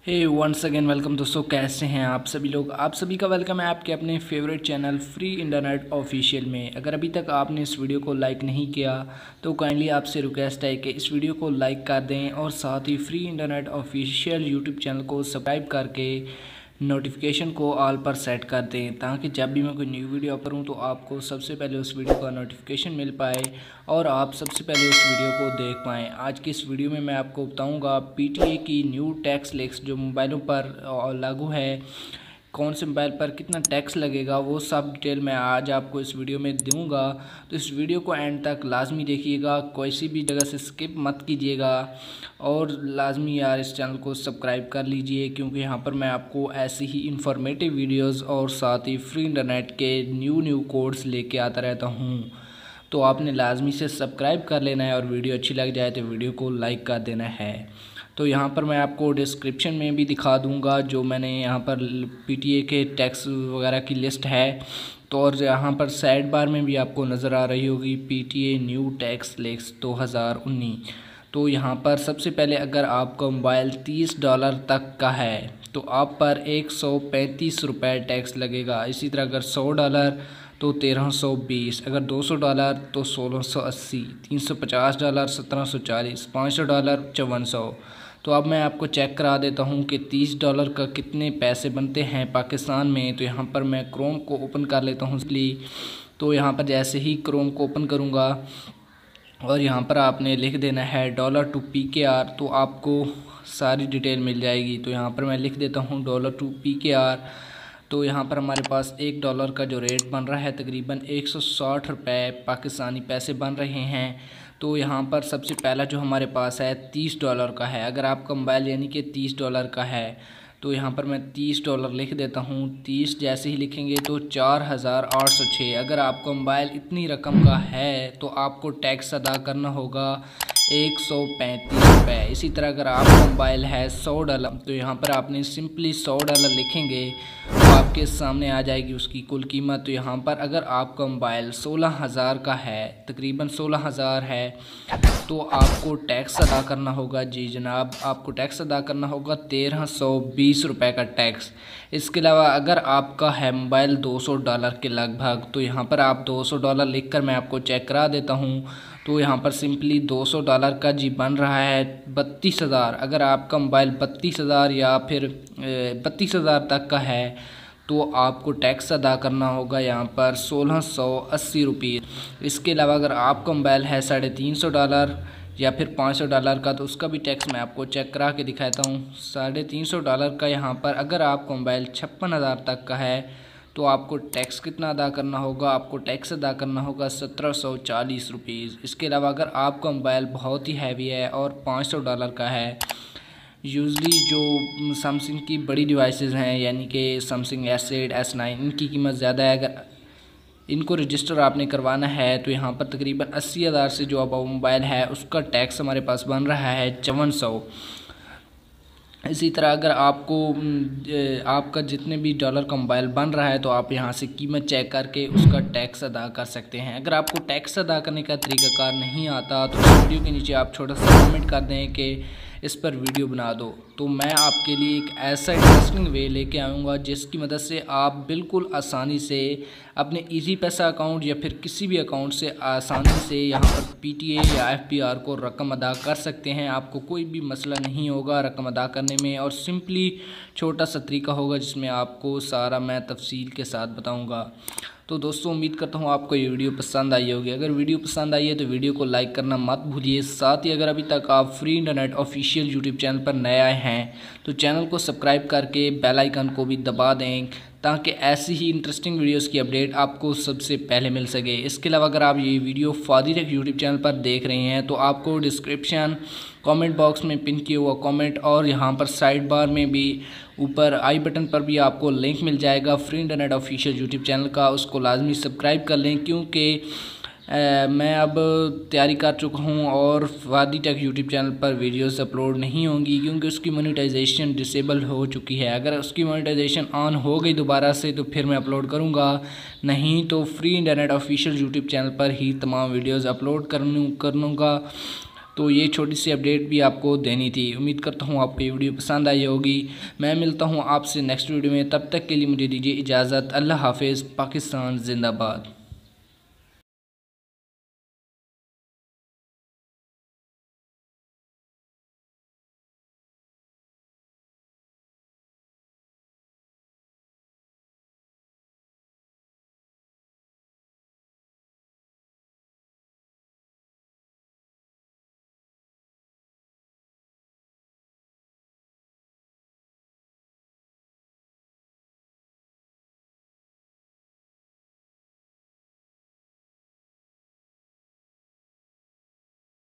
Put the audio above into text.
हे once again welcome दोस्तों, कैसे हैं आप सभी लोग। आप सभी का वेलकम है आपके अपने favourite channel free internet official में। अगर अभी तक आपने इस वीडियो को लाइक नहीं किया तो काइंडली आपसे रिक्वेस्ट है कि इस वीडियो को लाइक कर दें और साथ ही free internet official YouTube channel को सब्सक्राइब करके नोटिफिकेशन को ऑल पर सेट कर दें, ताकि जब भी मैं कोई न्यू वीडियो करूं तो आपको सबसे पहले उस वीडियो का नोटिफिकेशन मिल पाए और आप सबसे पहले उस वीडियो को देख पाएँ। आज की इस वीडियो में मैं आपको बताऊंगा पीटीए की न्यू टैक्स लिस्ट जो मोबाइलों पर लागू है, कौन से मोबाइल पर कितना टैक्स लगेगा, वो सब डिटेल मैं आज आपको इस वीडियो में दूंगा। तो इस वीडियो को एंड तक लाजमी देखिएगा, कोई भी जगह से स्किप मत कीजिएगा और लाजमी यार इस चैनल को सब्सक्राइब कर लीजिए, क्योंकि यहाँ पर मैं आपको ऐसी ही इंफॉर्मेटिव वीडियोस और साथ ही फ्री इंटरनेट के न्यू कोड्स लेके आता रहता हूँ। तो आपने लाजमी से सब्सक्राइब कर लेना है और वीडियो अच्छी लग जाए तो वीडियो को लाइक कर देना है। तो यहाँ पर मैं आपको डिस्क्रिप्शन में भी दिखा दूँगा जो मैंने यहाँ पर पीटीए के टैक्स वगैरह की लिस्ट है। तो और यहाँ पर साइड बार में भी आपको नज़र आ रही होगी पीटीए न्यू टैक्स लिस्ट 2019। तो यहाँ पर सबसे पहले अगर आपका मोबाइल $30 तक का है तो आप पर $135 टैक्स लगेगा। इसी तरह अगर $100 तो $1320, अगर $200 तो $1680, $350 $1740, $500 $5400। तो अब मैं आपको चेक करा देता हूँ कि $30 का कितने पैसे बनते हैं पाकिस्तान में। तो यहाँ पर मैं क्रोम को ओपन कर लेता हूँ इसलिए। तो यहाँ पर जैसे ही क्रोम को ओपन करूँगा और यहाँ पर आपने लिख देना है $2 तो आपको सारी डिटेल मिल जाएगी। तो यहाँ पर मैं लिख देता हूँ $2 तो यहाँ पर हमारे पास $1 का जो रेट बन रहा है तकरीबन ₹160 पाकिस्तानी पैसे बन रहे हैं। तो यहाँ पर सबसे पहला जो हमारे पास है $30 का है। अगर आपका मोबाइल यानी कि $30 का है तो यहाँ पर मैं $30 लिख देता हूँ। 30 जैसे ही लिखेंगे तो 4806। अगर आपका मोबाइल इतनी रकम का है तो आपको टैक्स अदा करना होगा $135। इसी तरह अगर आपका मोबाइल है $100 तो यहाँ पर आपने सिंपली $100 लिखेंगे तो आपके सामने आ जाएगी उसकी कुल कीमत। तो यहाँ पर अगर आपका मोबाइल 16,000 का है, तकरीबन 16,000 है, तो आपको टैक्स अदा करना होगा। जी जनाब, आपको टैक्स अदा करना होगा $1320 का टैक्स। इसके अलावा अगर आपका है मोबाइल $200 के लगभग तो यहाँ पर आप $200 लिखकर मैं आपको चेक करा देता हूँ। तो यहाँ पर सिंपली $200 का जी बन रहा है 32,000। अगर आपका मोबाइल 32,000 या फिर 32,000 तक का है तो आपको टैक्स अदा करना होगा यहाँ पर ₹1680। इसके अलावा अगर आपका मोबाइल है $350 या फिर $500 का तो उसका भी टैक्स मैं आपको चेक करा के दिखाता हूँ। $350 का यहाँ पर अगर आपका मोबाइल 56,000 तक का है तो आपको टैक्स कितना अदा करना होगा, आपको टैक्स अदा करना होगा ₹1740। इसके अलावा अगर आपका मोबाइल बहुत ही हैवी है और $500 का है, यूजली जो सैमसंग की बड़ी डिवाइसेस हैं यानी कि सैमसंग S8 S9 इनकी कीमत ज़्यादा है, अगर इनको रजिस्टर आपने करवाना है तो यहाँ पर तकरीबन 80,000 से जो अब मोबाइल है उसका टैक्स हमारे पास बन रहा है 5400। इसी तरह अगर आपको आपका जितने भी डॉलर का मोबाइल बन रहा है तो आप यहाँ से कीमत चेक करके उसका टैक्स अदा कर सकते हैं। अगर आपको टैक्स अदा करने का तरीक़ाकार नहीं आता तो इस वीडियो के नीचे आप छोटा सा कमेंट कर दें कि इस पर वीडियो बना दो, तो मैं आपके लिए एक ऐसा इंटरेस्टिंग वे लेके आऊँगा जिसकी मदद से आप बिल्कुल आसानी से अपने इजी पैसा अकाउंट या फिर किसी भी अकाउंट से आसानी से यहाँ पर पीटीए या एफपीआर को रकम अदा कर सकते हैं। आपको कोई भी मसला नहीं होगा रकम अदा करने में, और सिंपली छोटा सा तरीका होगा जिसमें आपको सारा मैं तफसील के साथ बताऊँगा। तो दोस्तों उम्मीद करता हूँ आपको ये वीडियो पसंद आई होगी। अगर वीडियो पसंद आई है तो वीडियो को लाइक करना मत भूलिए। साथ ही अगर अभी तक आप free internet official YouTube channel पर नए आए हैं तो चैनल को सब्सक्राइब करके बेल आइकन को भी दबा दें, ताकि ऐसी ही इंटरेस्टिंग वीडियोस की अपडेट आपको सबसे पहले मिल सके। इसके अलावा अगर आप ये video Fadi tech YouTube channel पर देख रहे हैं तो आपको डिस्क्रिप्शन कमेंट बॉक्स में पिन किया हुआ कमेंट और यहाँ पर साइड बार में भी ऊपर आई बटन पर भी आपको लिंक मिल जाएगा free internet official YouTube channel का। उसको लाजमी सब्सक्राइब कर लें, क्योंकि मैं अब तैयारी कर चुका हूँ और फादी टेक यूट्यूब चैनल पर वीडियोस अपलोड नहीं होंगी क्योंकि उसकी मोनेटाइजेशन डिसेबल हो चुकी है। अगर उसकी मोनेटाइजेशन ऑन हो गई दोबारा से तो फिर मैं अपलोड करूँगा, नहीं तो free internet official YouTube channel पर ही तमाम वीडियोस अपलोड करूँगा। तो ये छोटी सी अपडेट भी आपको देनी थी। उम्मीद करता हूँ आपको ये वीडियो पसंद आई होगी। मैं मिलता हूँ आपसे नेक्स्ट वीडियो में, तब तक के लिए मुझे दीजिए इजाज़त। अल्लाह हाफिज़। पाकिस्तान जिंदाबाद।